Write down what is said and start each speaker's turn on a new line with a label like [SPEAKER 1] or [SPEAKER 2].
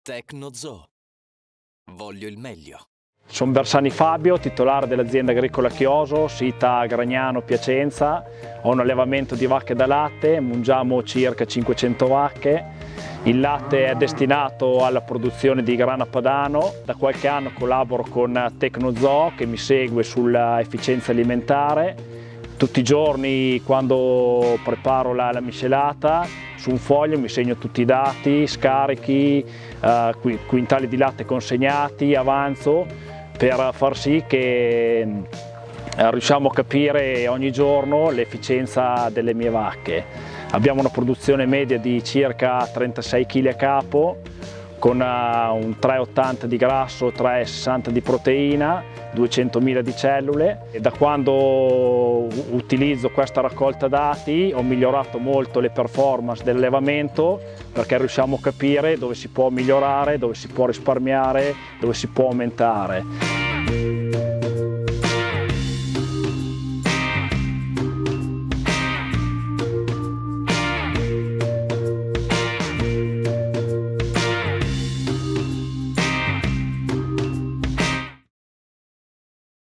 [SPEAKER 1] Tecnozoo. Voglio il meglio.
[SPEAKER 2] Sono Bersani Fabio, titolare dell'azienda agricola Chioso, sita a Gragnano, Piacenza. Ho un allevamento di vacche da latte, mungiamo circa 500 vacche. Il latte è destinato alla produzione di grana padano. Da qualche anno collaboro con Tecnozoo che mi segue sulla efficienza alimentare. Tutti i giorni quando preparo la miscelata, su un foglio mi segno tutti i dati, scarichi, quintali di latte consegnati, avanzo, per far sì che riusciamo a capire ogni giorno l'efficienza delle mie vacche. Abbiamo una produzione media di circa 36 kg a capo, con un 3,80 di grasso, 3,60 di proteina, 200.000 di cellule. E da quando utilizzo questa raccolta dati ho migliorato molto le performance dell'allevamento, perché riusciamo a capire dove si può migliorare, dove si può risparmiare, dove si può aumentare.